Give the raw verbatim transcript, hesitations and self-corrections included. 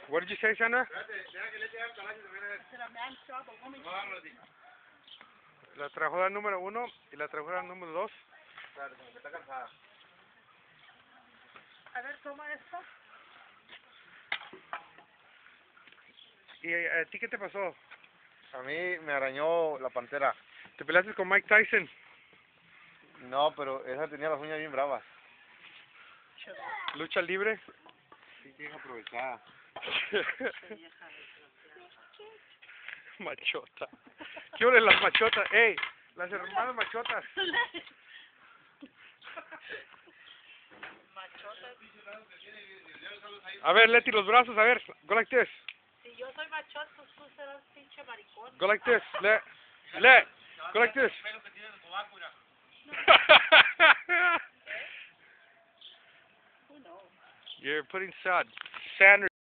What did you say, Sandra? La trabajadora número uno y la trabajadora número dos. A ver, toma esto. ¿Y a, a ti qué te pasó? A mí me arañó la pantera. ¿Te peleaste con Mike Tyson? No, pero esa tenía las uñas bien bravas. ¿Lucha libre? Sí, bien aprovechada. Machota. ¿Qué hora las machotas? ¡Ey! Las hermanas machotas. Machotas. A ver, Leti, los brazos, a ver. Go like this. Si yo soy machota, tú serás pinche maricón. Go like this. Le. Le. Go like this. Who knows? You're putting sand. Sand